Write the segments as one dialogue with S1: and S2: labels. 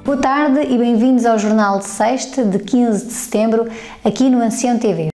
S1: Boa tarde e bem-vindos ao Jornal de Sexta, de 15 de setembro, aqui no Ancião TV.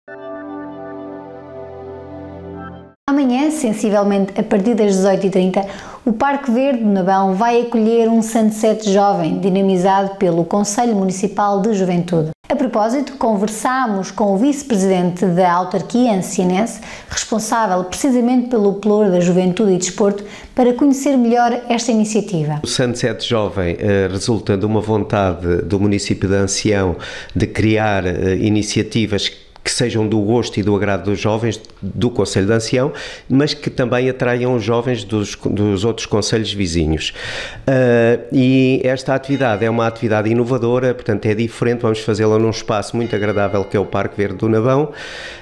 S1: Amanhã, sensivelmente a partir das 18h30, o Parque Verde do Nabão vai acolher um Sunset Jovem, dinamizado pelo Conselho Municipal de Juventude. A propósito, conversámos com o vice-presidente da autarquia ancianense, responsável precisamente pelo pelouro da juventude e desporto, para conhecer melhor esta iniciativa.
S2: O Sunset Jovem resulta de uma vontade do município de Ancião de criar iniciativas que sejam do gosto e do agrado dos jovens do Conselho de Ancião, mas que também atraiam os jovens dos outros concelhos vizinhos. E esta atividade é uma atividade inovadora, portanto é diferente, vamos fazê-la num espaço muito agradável que é o Parque Verde do Nabão,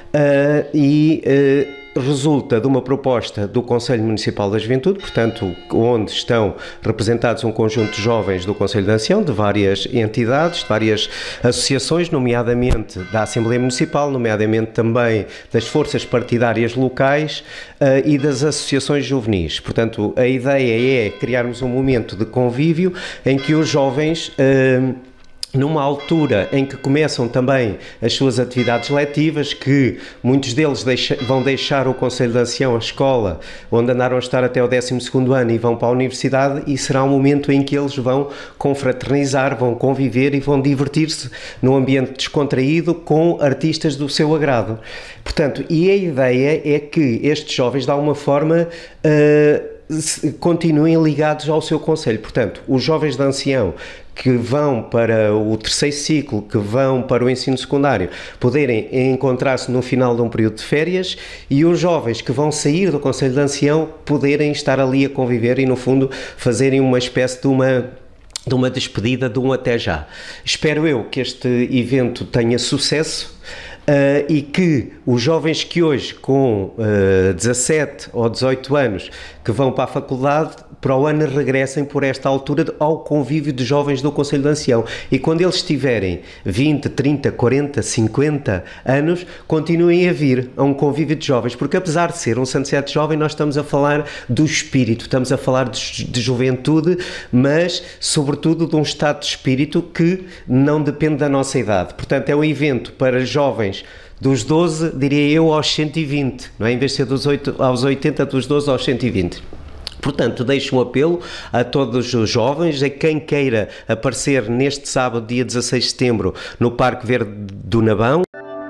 S2: resulta de uma proposta do Conselho Municipal da Juventude, portanto, onde estão representados um conjunto de jovens do Conselho de Ancião, de várias entidades, de várias associações, nomeadamente da Assembleia Municipal, nomeadamente também das forças partidárias locais e das associações juvenis. Portanto, a ideia é criarmos um momento de convívio em que os jovens, numa altura em que começam também as suas atividades letivas, que muitos deles vão deixar o Conselho de Ancião, a escola, onde andaram a estar até o 12º ano e vão para a universidade, e será um momento em que eles vão confraternizar, vão conviver e vão divertir-se num ambiente descontraído com artistas do seu agrado. Portanto, e a ideia é que estes jovens, de alguma forma, continuem ligados ao seu concelho. Portanto, os jovens de Ancião que vão para o terceiro ciclo, que vão para o ensino secundário, poderem encontrar-se no final de um período de férias, e os jovens que vão sair do Conselho de Ancião poderem estar ali a conviver e, no fundo, fazerem uma espécie de uma despedida, de um até já. Espero eu que este evento tenha sucesso. E que os jovens que hoje, com 17 ou 18 anos, que vão para a faculdade, para o ano regressem por esta altura ao convívio de jovens do Conselho de Ancião. E quando eles tiverem 20, 30, 40, 50 anos, continuem a vir a um convívio de jovens, porque apesar de ser um Sunset Jovem, nós estamos a falar do espírito, estamos a falar de juventude, mas sobretudo de um estado de espírito que não depende da nossa idade. Portanto, é um evento para jovens dos 12, diria eu, aos 120, não é? Em vez de ser dos 8 aos 80, dos 12 aos 120. Portanto, deixo um apelo a todos os jovens, a quem queira aparecer neste sábado, dia 16 de setembro, no Parque Verde do Nabão.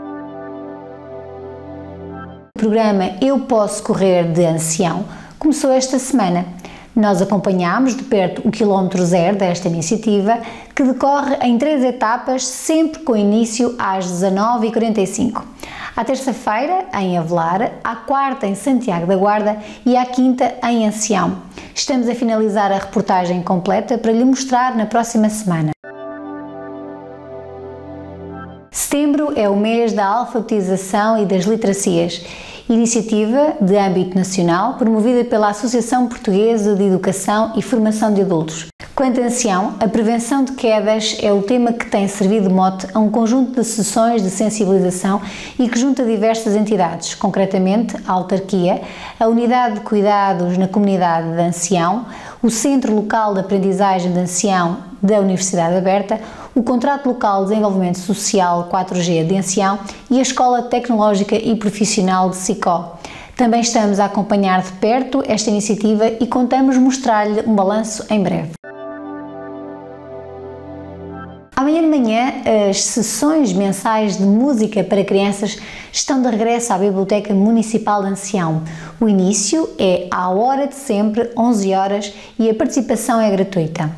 S1: O programa Eu Posso Correr de Ancião começou esta semana. Nós acompanhámos de perto o quilómetro zero desta iniciativa, que decorre em 3 etapas, sempre com início às 19h45. À terça-feira, em Avelar, à quarta, em Santiago da Guarda, e à quinta, em Ancião. Estamos a finalizar a reportagem completa para lhe mostrar na próxima semana. Setembro é o mês da alfabetização e das literacias, iniciativa de âmbito nacional promovida pela Associação Portuguesa de Educação e Formação de Adultos. Quanto a Ancião, a prevenção de quedas é o tema que tem servido de mote a um conjunto de sessões de sensibilização e que junta diversas entidades, concretamente a autarquia, a Unidade de Cuidados na Comunidade de Ancião, o Centro Local de Aprendizagem de Ancião da Universidade Aberta, o Contrato Local de Desenvolvimento Social 4G de Ancião e a Escola Tecnológica e Profissional de Sicó. Também estamos a acompanhar de perto esta iniciativa e contamos mostrar-lhe um balanço em breve. Amanhã de manhã, as sessões mensais de música para crianças estão de regresso à Biblioteca Municipal de Ancião. O início é à hora de sempre, 11 horas, e a participação é gratuita.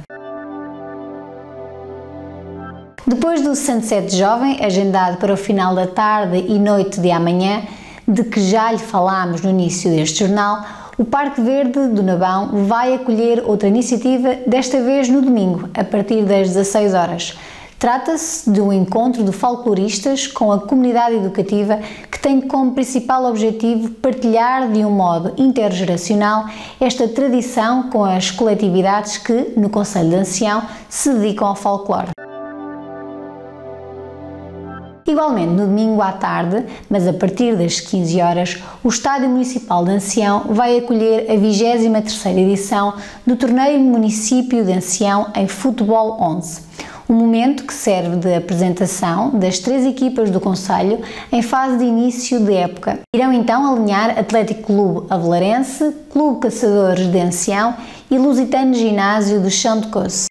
S1: Depois do Sunset Jovem, agendado para o final da tarde e noite de amanhã, de que já lhe falámos no início deste jornal, o Parque Verde do Nabão vai acolher outra iniciativa, desta vez no domingo, a partir das 16 horas. Trata-se de um encontro de folcloristas com a comunidade educativa que tem como principal objetivo partilhar de um modo intergeracional esta tradição com as coletividades que, no Conselho de Ancião, se dedicam ao folclore. Igualmente, no domingo à tarde, mas a partir das 15 horas, o Estádio Municipal de Ancião vai acolher a 23ª edição do Torneio Município de Ancião em Futebol 11. Um momento que serve de apresentação das 3 equipas do concelho em fase de início de época. Irão então alinhar Atlético Clube Avelarense, Clube Caçadores de Ancião e Lusitano Ginásio do Chão de Coce.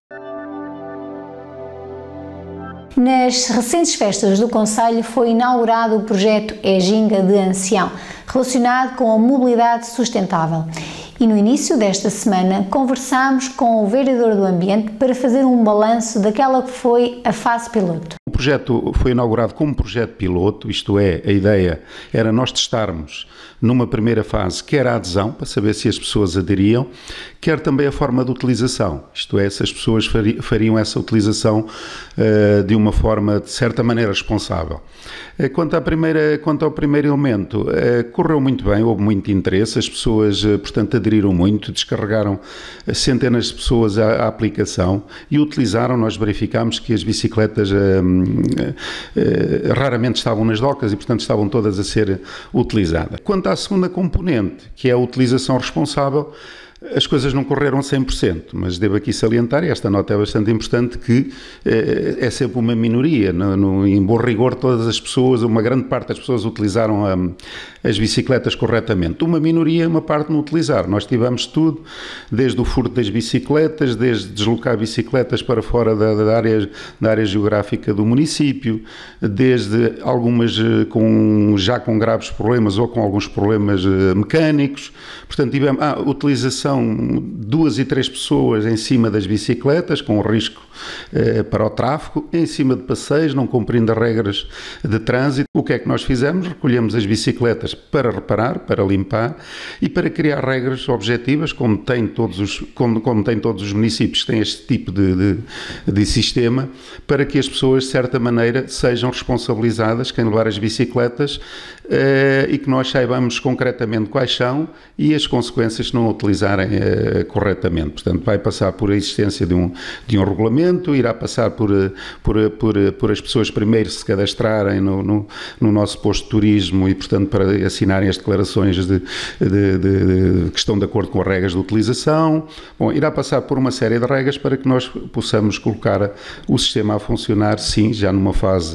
S1: Nas recentes festas do concelho foi inaugurado o projeto Ginga de Ancião, relacionado com a mobilidade sustentável. E no início desta semana conversámos com o vereador do Ambiente para fazer um balanço daquela que foi a fase piloto.
S3: O projeto foi inaugurado como projeto piloto, isto é, a ideia era nós testarmos numa primeira fase quer a adesão, para saber se as pessoas aderiam, quer também a forma de utilização, isto é, se as pessoas fariam essa utilização de uma forma, de certa maneira, responsável. Quanto ao primeiro elemento, correu muito bem, houve muito interesse, as pessoas, portanto, aderiram muito, descarregaram centenas de pessoas à aplicação e utilizaram. Nós verificámos que as bicicletas raramente estavam nas docas e, portanto, estavam todas a ser utilizadas. Quanto à segunda componente, que é a utilização responsável, as coisas não correram 100%, mas devo aqui salientar, e esta nota é bastante importante, que é sempre uma minoria. Em bom rigor, todas as pessoas, uma grande parte das pessoas utilizaram as bicicletas corretamente. Uma minoria, uma parte não utilizar. Nós tivemos tudo, desde o furto das bicicletas, desde deslocar bicicletas para fora da área geográfica do município, desde algumas já com graves problemas ou com alguns problemas mecânicos. Portanto, tivemos utilização 2 e 3 pessoas em cima das bicicletas, com risco para o tráfego, em cima de passeios, não cumprindo as regras de trânsito. O que é que nós fizemos? Recolhemos as bicicletas para reparar, para limpar e para criar regras objetivas, como têm todos os municípios que têm este tipo de sistema, para que as pessoas, de certa maneira, sejam responsabilizadas, quem levar as bicicletas, e que nós saibamos concretamente quais são e as consequências se não utilizarem corretamente. Portanto, vai passar por a existência de um regulamento, irá passar por as pessoas primeiro se cadastrarem no nosso posto de turismo e, portanto, para assinarem as declarações que estão de acordo com as regras de utilização. Bom, irá passar por uma série de regras para que nós possamos colocar o sistema a funcionar, sim, já numa fase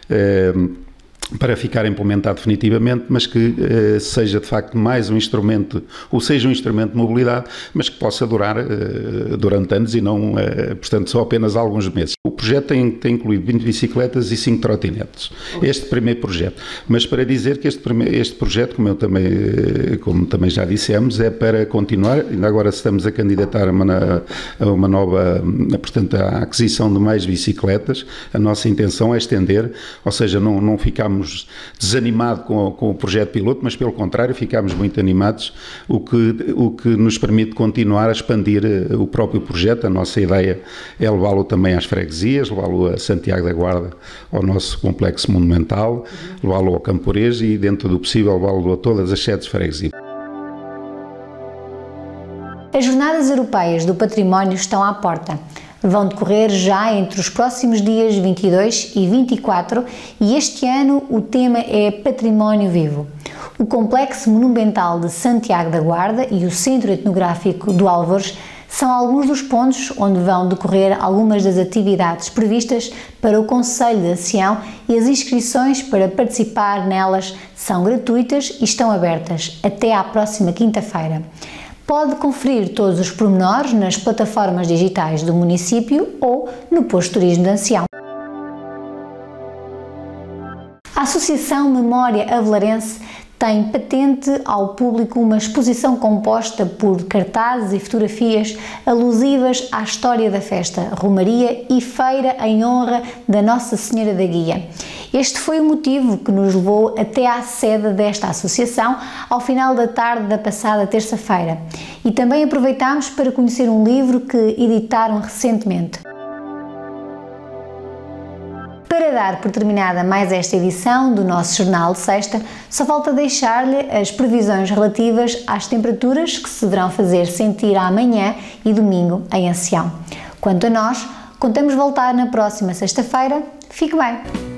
S3: para ficar implementado definitivamente, mas que seja de facto mais um instrumento, ou seja um instrumento de mobilidade, mas que possa durar durante anos e não, portanto, só apenas alguns meses. O projeto tem incluído 20 bicicletas e 5 trotinetes, este primeiro projeto. Mas para dizer que este projeto, como também já dissemos, é para continuar. Ainda agora estamos a candidatar a uma nova, portanto, a aquisição de mais bicicletas. A nossa intenção é estender, ou seja, não ficamos desanimados com o projeto piloto, mas pelo contrário, ficámos muito animados, o que nos permite continuar a expandir o próprio projeto. A nossa ideia é levá-lo também às freguesias, levá-lo a Santiago da Guarda, ao nosso complexo monumental, levá-lo ao Camporês e, dentro do possível, levá-lo a todas as 7 freguesias.
S1: As Jornadas Europeias do Património estão à porta. Vão decorrer já entre os próximos dias 22 e 24 e este ano o tema é Património Vivo. O Complexo Monumental de Santiago da Guarda e o Centro Etnográfico do Álvares são alguns dos pontos onde vão decorrer algumas das atividades previstas para o Concelho de Ancião e as inscrições para participar nelas são gratuitas e estão abertas até à próxima quinta-feira. Pode conferir todos os pormenores nas plataformas digitais do município ou no posto de turismo de Ancião. A Associação Memória Avelarense tem patente ao público uma exposição composta por cartazes e fotografias alusivas à história da festa, romaria e feira em honra da Nossa Senhora da Guia. Este foi o motivo que nos levou até à sede desta associação ao final da tarde da passada terça-feira. E também aproveitámos para conhecer um livro que editaram recentemente. Para dar por terminada mais esta edição do nosso Jornal de Sexta, só falta deixar-lhe as previsões relativas às temperaturas que se deverão fazer sentir amanhã e domingo em Ancião. Quanto a nós, contamos voltar na próxima sexta-feira. Fique bem!